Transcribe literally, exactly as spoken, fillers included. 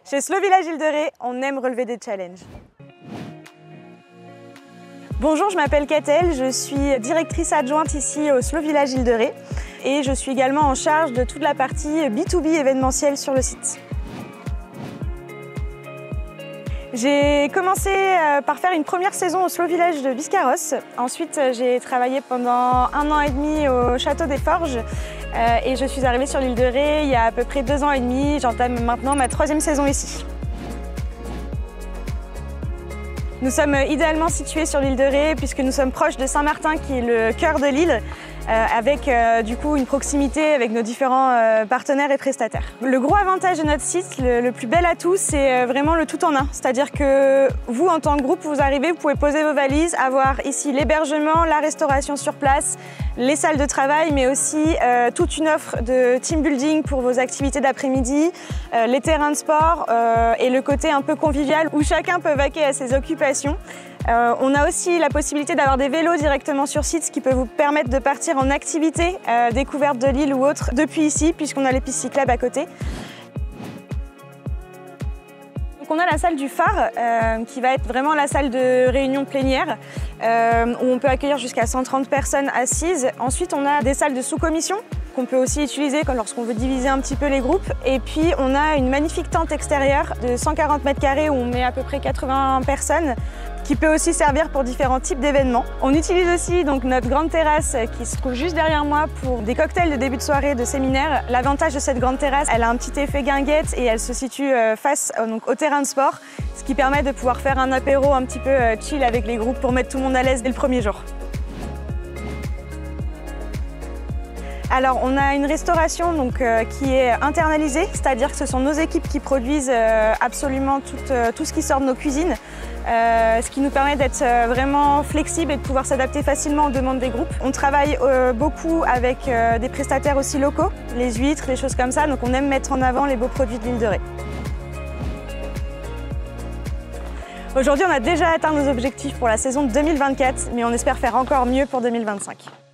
Chez Slow Village Île de Ré, on aime relever des challenges. Bonjour, je m'appelle Catel, je suis directrice adjointe ici au Slow Village Île de Ré et je suis également en charge de toute la partie B deux B événementielle sur le site. J'ai commencé par faire une première saison au Slow Village de Biscarrosse. Ensuite, j'ai travaillé pendant un an et demi au Château des Forges et je suis arrivée sur l'île de Ré il y a à peu près deux ans et demi. J'entame maintenant ma troisième saison ici. Nous sommes idéalement situés sur l'île de Ré puisque nous sommes proches de Saint-Martin qui est le cœur de l'île euh, avec euh, du coup une proximité avec nos différents euh, partenaires et prestataires. Le gros avantage de notre site, le, le plus bel atout, c'est vraiment le tout en un. C'est-à-dire que vous, en tant que groupe, vous arrivez, vous pouvez poser vos valises, avoir ici l'hébergement, la restauration sur place, les salles de travail, mais aussi euh, toute une offre de team building pour vos activités d'après-midi, euh, les terrains de sport euh, et le côté un peu convivial où chacun peut vaquer à ses occupations. Euh, on a aussi la possibilité d'avoir des vélos directement sur site, ce qui peut vous permettre de partir en activité, euh, découverte de l'île ou autre, depuis ici, puisqu'on a les pistes cyclables à côté. Donc on a la salle du phare, euh, qui va être vraiment la salle de réunion plénière, euh, où on peut accueillir jusqu'à cent trente personnes assises. Ensuite, on a des salles de sous-commission, qu'on peut aussi utiliser lorsqu'on veut diviser un petit peu les groupes. Et puis, on a une magnifique tente extérieure de cent quarante mètres carrés où on met à peu près quatre-vingts personnes, qui peut aussi servir pour différents types d'événements. On utilise aussi donc notre grande terrasse qui se trouve juste derrière moi pour des cocktails de début de soirée, de séminaire. L'avantage de cette grande terrasse, elle a un petit effet guinguette et elle se situe face donc, au terrain de sport, ce qui permet de pouvoir faire un apéro un petit peu chill avec les groupes pour mettre tout le monde à l'aise dès le premier jour. Alors, on a une restauration donc, euh, qui est internalisée, c'est-à-dire que ce sont nos équipes qui produisent euh, absolument tout, euh, tout ce qui sort de nos cuisines, euh, ce qui nous permet d'être euh, vraiment flexible et de pouvoir s'adapter facilement aux demandes des groupes. On travaille euh, beaucoup avec euh, des prestataires aussi locaux, les huîtres, les choses comme ça, donc on aime mettre en avant les beaux produits de l'île de Ré. Aujourd'hui, on a déjà atteint nos objectifs pour la saison deux mille vingt-quatre, mais on espère faire encore mieux pour deux mille vingt-cinq.